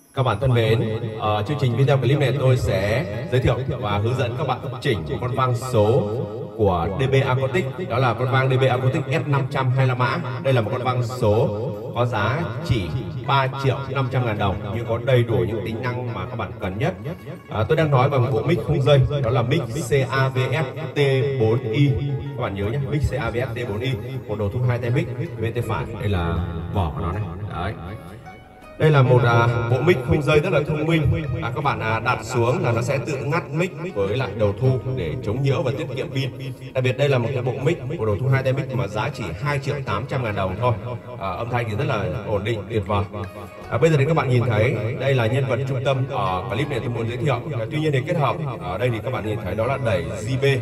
Các bạn thân mến, ở chương trình video clip này tôi sẽ giới thiệu và hướng dẫn các bạn chỉnh một con vang số của DB Acoustic. Đó là con vang DB Acoustic F500 hay là mã. Đây là một con vang số có giá chỉ 3.500.000 đồng nhưng có đầy đủ những tính năng mà các bạn cần nhất. Tôi đang nói bằng bộ mic không dây, đó là mic CAVS T4i. Các bạn nhớ nhé, mic CAVS T4i, một đầu thu 2 tay mic bên tay phải. Đây là vỏ của nó này. Đấy. Đây là một bộ mic không dây rất là thông minh. Các bạn đặt xuống là nó sẽ tự ngắt mic với lại đầu thu để chống nhiễu và tiết kiệm pin. Đặc biệt đây là một cái bộ mic, bộ đầu thu 2 tay mic mà giá chỉ 2.800.000 đồng thôi. Âm thanh thì rất là ổn định, tuyệt vời. Bây giờ thì các bạn nhìn thấy đây là nhân vật trung tâm ở clip này tôi muốn giới thiệu. Tuy nhiên thì kết hợp ở đây thì các bạn nhìn thấy đó là đẩy JB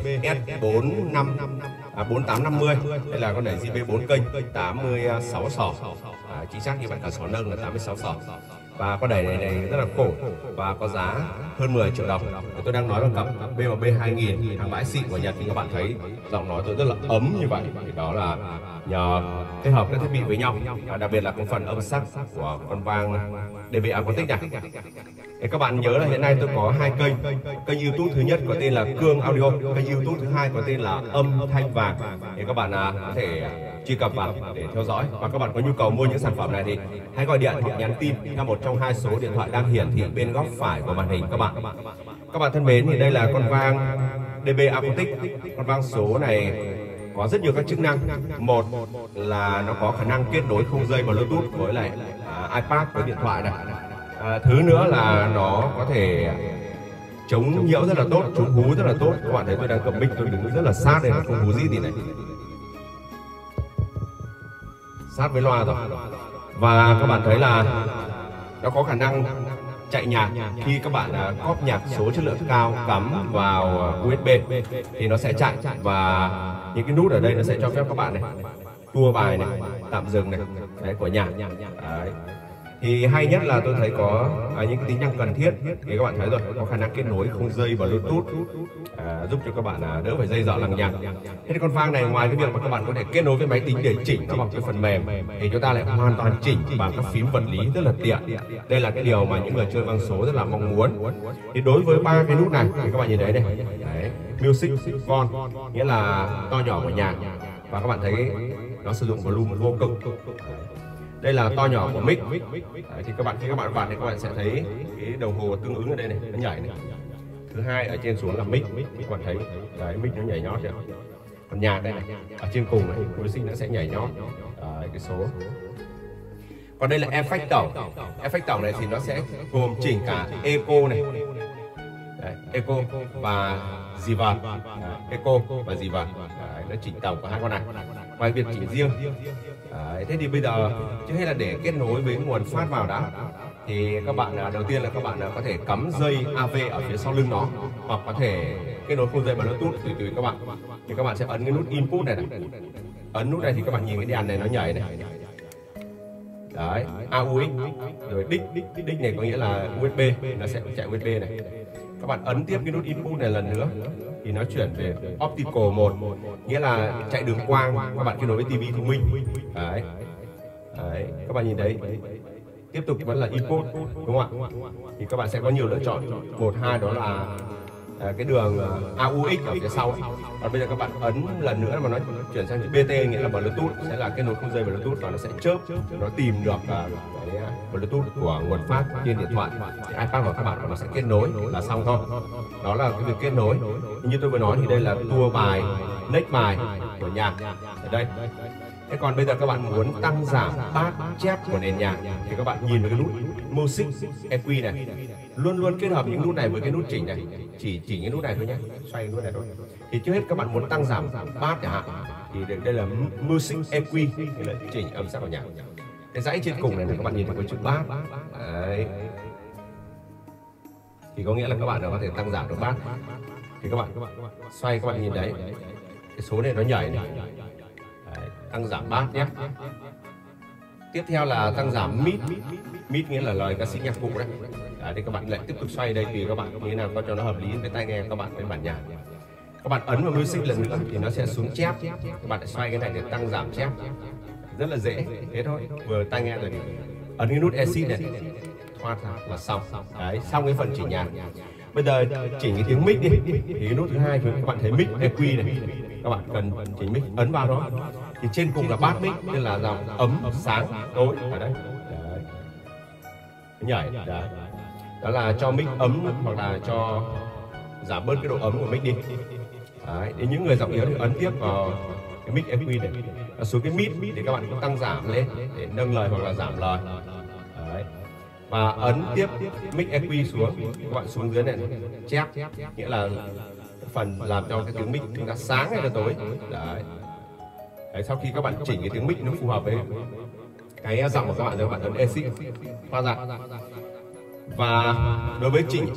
S4850. Đây là con đẩy JB 4 kênh 86 sỏ. Chính xác như vậy, cả sỏ nâng là 86 sỏ. Và con đẩy này rất là khổ và có giá hơn 10 triệu đồng. Tôi đang nói bằng cặp BMB 2000 hàng bãi xịn của Nhật, thì các bạn thấy giọng nói tôi rất là ấm như vậy. Thì đó là nhờ kết hợp các thiết bị với nhau, đặc biệt là cái phần âm sắc của con vang DB Acoustic này. Thì các bạn nhớ là hiện nay tôi có hai kênh YouTube thứ nhất có tên là Cương Audio, kênh YouTube thứ hai có tên là Âm Thanh Vàng. Thì các bạn có thể truy cập vào để theo dõi, và các bạn có nhu cầu mua những sản phẩm này thì hãy gọi điện hoặc nhắn tin theo một trong hai số điện thoại đang hiển thị bên góc phải của màn hình các bạn. Các bạn thân mến, thì đây là con vang DB Acoustic. Con vang số này có rất nhiều các chức năng. Một là nó có khả năng kết nối không dây Bluetooth với lại iPad với điện thoại này. Thứ nữa là nó có thể chống nhiễu rất là tốt, chống hú rất là tốt. Các bạn thấy tôi đang cầm mic, tôi đứng rất là sát đây, không hú gì thì này, sát với loa rồi. Và các bạn thấy là nó có khả năng chạy nhạc. Khi các bạn cóp nhạc số chất lượng cao cắm vào USB thì nó sẽ chạy, và những cái nút ở đây nó sẽ cho phép các bạn này tua bài này, tạm dừng này, đấy, của nhạc. Đấy. Thì hay nhất là tôi thấy có những cái tính năng cần thiết thì các bạn thấy rồi, có khả năng kết nối không dây Bluetooth, giúp cho các bạn đỡ phải dây dở lằng nhằng. Thế thì con vang này ngoài cái việc mà các bạn có thể kết nối với máy tính để chỉnh nó bằng cái phần mềm, thì chúng ta lại hoàn toàn chỉnh bằng các phím vật lý rất là tiện. Đây là cái điều mà những người chơi vang số rất là mong muốn. Thì đối với ba cái nút này thì các bạn nhìn thấy đây, đấy, Music Con nghĩa là to nhỏ của nhạc, và các bạn thấy nó sử dụng volume vô cực. Đây là to nhỏ của mic. Đấy, thì khi các bạn vặn thì các bạn sẽ thấy cái đồng hồ tương ứng ở đây này, nó nhảy này. Thứ hai ở trên xuống là mic, các bạn thấy đấy, mic nó nhảy nhót chưa? Còn nhạc đây này, ở trên cùng này, music nó sẽ nhảy nhót. Đấy, cái số. Còn đây là effect tổng. Effect tổng này thì nó sẽ gồm chỉnh cả echo này, đấy, echo và reverb, echo và reverb. Nó chỉnh tổng của hai con này. Ngoài việc chỉnh riêng. Đấy, thế thì bây giờ trước hết là để kết nối với nguồn phát vào đã, thì các bạn đầu tiên là các bạn có thể cắm dây AV ở phía sau lưng nó, hoặc có thể kết nối không dây Bluetooth tùy các bạn. Thì các bạn sẽ ấn cái nút input này, ấn nút này thì các bạn nhìn cái đèn này nó nhảy này. Đấy, AUX rồi đích này có nghĩa là USB, nó sẽ chạy USB này. Các bạn ấn tiếp cái nút input này lần nữa thì nó chuyển về optical 1, nghĩa là chạy đường quang, các bạn kết nối với tivi thông minh. Đấy. Đấy, các bạn nhìn thấy tiếp tục vẫn là input, đúng không ạ? Thì các bạn sẽ có nhiều lựa chọn, 1, 2 đó là cái đường AUX ở phía sau ấy. Còn bây giờ các bạn ấn lần nữa mà nó chuyển sang chữ BT nghĩa là Bluetooth, sẽ là kết nối không dây Bluetooth, và nó sẽ chớp, nó tìm được cái Bluetooth của nguồn phát trên điện thoại, thì iPad của các bạn nó sẽ kết nối là xong thôi. Đó là cái việc kết nối. Như tôi vừa nói thì đây là tua bài, next bài của nhạc ở đây. Thế còn bây giờ các bạn muốn tăng giảm bass chép của nền nhạc thì các bạn nhìn vào cái nút Music EQ này, luôn luôn kết hợp những nút này với cái nút chỉnh này, chỉ chỉnh cái nút này thôi nhé, xoay nút này thôi. Thì trước hết các bạn muốn tăng giảm bass chẳng hạn thì đây là Music EQ, thì là chỉnh âm sắc của nhạc. Cái dãy trên cùng này các bạn nhìn thấy cái chữ bass. Đấy. Thì có nghĩa là các bạn có thể tăng giảm được bass. Thì các bạn xoay, các bạn nhìn đấy, cái số này nó nhảy này. Đấy, tăng giảm bass nhé. Tiếp theo là tăng giảm mid. Mid nghĩa là lời ca sĩ nhạc cụ đấy. Đấy, thì các bạn lại tiếp tục xoay đây tùy các bạn như thế nào cho nó hợp lý với tai nghe các bạn, với bản nhạc. Các bạn ấn vào music lần nữa thì nó sẽ xuống chép. Các bạn lại xoay cái này để tăng giảm chép. Rất là dễ, thế thôi. Vừa tai nghe rồi thì ấn cái nút exit này, thoát ra là xong. Đấy, xong cái phần chỉnh nhạc. Bây giờ chỉnh cái tiếng mic đi, thì cái nút thứ hai thì các bạn thấy mic EQ này, các bạn cần chỉnh mic, ấn vào đó thì trên cùng là bát mic, nên là dòng ấm, sáng, tối ở đấy. Đấy. Nhảy đấy. Đó là cho mic ấm hoặc là cho giảm bớt cái độ ấm của mic đi. Đấy, để những người giọng yếu thì ấn tiếp vào cái mic EQ này, xuống cái mid để các bạn có tăng giảm lên để nâng lời hoặc là giảm lời. Đấy. Và ấn tiếp mic EQ xuống, các bạn xuống dưới này chép, nghĩa là phần làm cho cái tiếng mic chúng ta sáng hay là tối. Đấy. Đấy, sau khi các bạn chỉnh cái tiếng mic nó phù hợp với cái giọng của các bạn, rồi các bạn ấn exit thoát ra. Và đối với chỉnh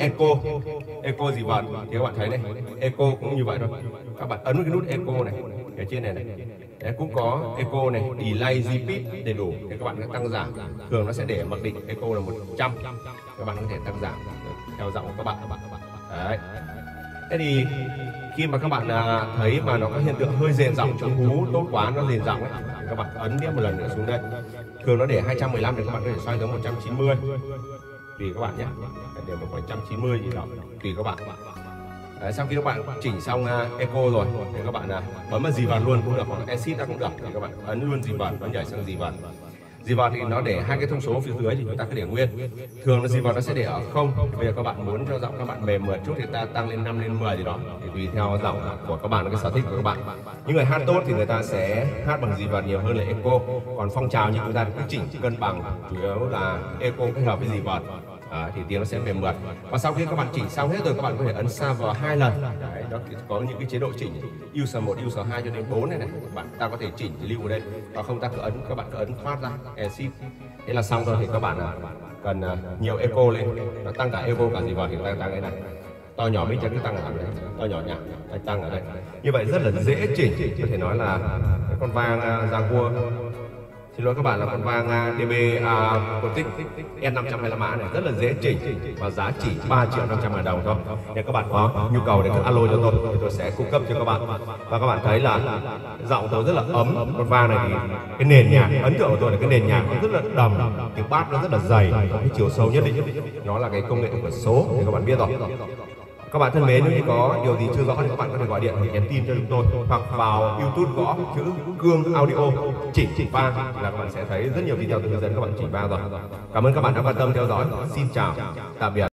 echo gì vào thì các bạn thấy này, echo cũng như vậy thôi. Các bạn ấn cái nút echo này ở trên này này. Đấy, cũng có echo này, delay, repeat đầy đủ để các bạn có tăng giảm. Thường nó sẽ để mặc định echo là 100, các bạn có thể tăng giảm theo giọng của các bạn. Đấy. Thế thì khi mà các bạn thấy mà nó có hiện tượng hơi rền giọng, chống hú tốt quá, nó rền giọng ấy, thì các bạn ấn tiếp một lần nữa xuống đây. Thường nó để 215 thì các bạn có thể xoay tới 190 tùy các bạn nhé, để 190 gì đó tùy các bạn. Đấy, sau khi các bạn chỉnh xong echo rồi thì các bạn bấm vào dì vào luôn cũng được, hoặc exit ra cũng được, thì các bạn ấn luôn dì vào, nó nhảy sang dì vào. Dì vào thì nó để hai cái thông số phía dưới thì chúng ta cứ để nguyên. Thường là dì vào nó sẽ để ở 0. Bây giờ các bạn muốn cho giọng các bạn mềm mượt chút thì ta tăng lên 5 lên 10 gì đó, thì tùy theo giọng của các bạn, cái sở thích của các bạn. Những người hát tốt thì người ta sẽ hát bằng dì vào nhiều hơn là echo. Còn phong trào như chúng ta cứ chỉnh cân bằng, chủ yếu là echo kết hợp với dì vào. Thì tiếng nó sẽ mềm mượt. Và sau khi các bạn chỉnh xong hết rồi, các bạn có thể ấn xa vào 2 lần. Đấy, đó có những cái chế độ chỉnh user 1, user 2 cho đến 4 này ta có thể chỉnh lưu ở đây, và không ta cứ ấn, các bạn cứ ấn thoát ra exit, thế là xong rồi. Thì các bạn cần nhiều echo lên, nó tăng cả echo cả gì vào thì ta tăng cái này, to nhỏ mic cứ tăng ở đây, to nhỏ nhạc tăng ở đây. Như vậy rất là dễ chỉnh, có thể nói là con vang Jaguar, xin lỗi các bạn, là con vang DB Contic S525 mã này rất là dễ chỉnh và giá chỉ 3.500.000 đồng thôi. Nếu các bạn có nhu cầu thì cứ alo cho tôi thì tôi sẽ cung cấp cho các bạn. Và các bạn thấy là giọng tôi rất là ấm. Con vang này thì cái nền nhạc ấn tượng của tôi là cái nền nhạc nó rất là đầm, tiếng bass nó rất là dày, có cái chiều sâu nhất định. Nó là cái công nghệ của số thì các bạn biết rồi. Các bạn thân mến, nếu như có điều gì chưa rõ thì các bạn có thể gọi điện hoặc nhắn tin cho chúng tôi, hoặc vào YouTube gõ chữ Cương Audio chỉnh vang là các bạn sẽ thấy rất nhiều video từ hướng dẫn các bạn chỉnh vang rồi. Cảm ơn các bạn đã quan tâm theo dõi. Xin chào, tạm biệt.